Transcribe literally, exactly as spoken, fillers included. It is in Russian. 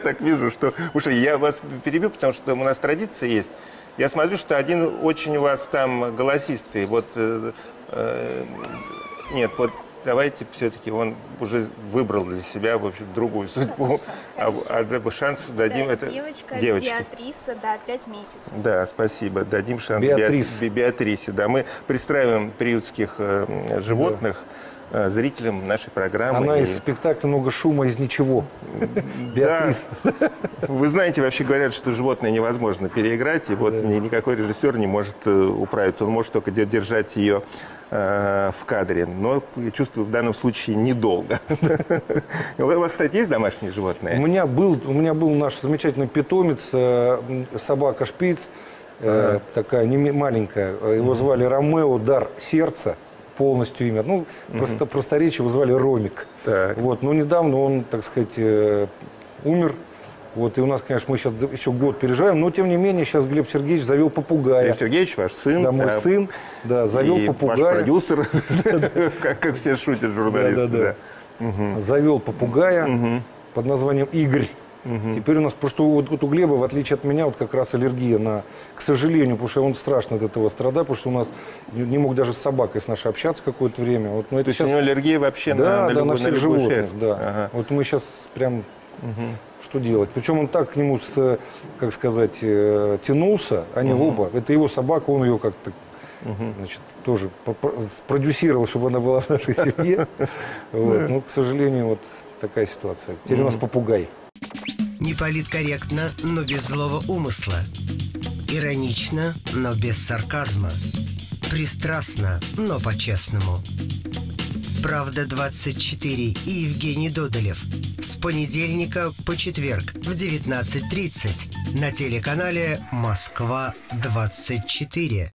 Так вижу, что... Слушай, я вас перебью, потому что у нас традиция есть. Я смотрю, что один очень у вас там голосистый. Вот... Э, э, нет, вот давайте все-таки он уже выбрал для себя, в общем, другую судьбу. Хорошо, а, а шанс дадим... Да, это девочка, девочке. Беатриса, да, пять месяцев. Да, спасибо. Дадим шанс Беатрис. Беат... Беатрисе. Да, мы пристраиваем приютских э, животных да. э, зрителям нашей программы. Она и... из спектакля «Много шума из ничего». Беатрис. Да. Вы знаете, вообще говорят, что животное невозможно переиграть, и вот да. никакой режиссер не может управиться. Он может только держать ее э, в кадре. Но, я чувствую, в данном случае недолго. У вас, кстати, есть домашние животные? У меня был, у меня был наш замечательный питомец, собака Шпиц, ага. такая не маленькая. Его звали Ромео Дар Сердца. Полностью имя. Ну, угу. просто, просторечие его звали Ромик. Так. Вот, но недавно он, так сказать, э, умер. Вот, и у нас, конечно, мы сейчас еще год переживаем, но, тем не менее, сейчас Глеб Сергеевич завел попугая. Глеб Сергеевич, ваш сын. Да, мой а, сын, да, завел и попугая. ваш продюсер, как все шутят журналисты. Завел попугая под названием Игорь. Угу. Теперь у нас, потому что вот, вот у Глеба, в отличие от меня, вот как раз аллергия на, к сожалению, потому что он страшно от этого страдает, потому что у нас не, не мог даже с собакой с нашей общаться какое-то время. Вот, но это То есть сейчас... у него аллергия вообще да, на, на, да, любую, на всех на животных, шерсть. да. Ага. Вот мы сейчас прям угу. что делать? Причем он так к нему, с, как сказать, тянулся, они угу. оба. Это его собака, он ее как-то угу. значит, тоже продюсировал, чтобы она была в нашей семье. Но, к сожалению, вот такая ситуация. Теперь у нас попугай. Не политкорректно, но без злого умысла. Иронично, но без сарказма. Пристрастно, но по-честному. «Правда двадцать четыре» и Евгений Додолев. С понедельника по четверг в девятнадцать тридцать на телеканале «Москва двадцать четыре».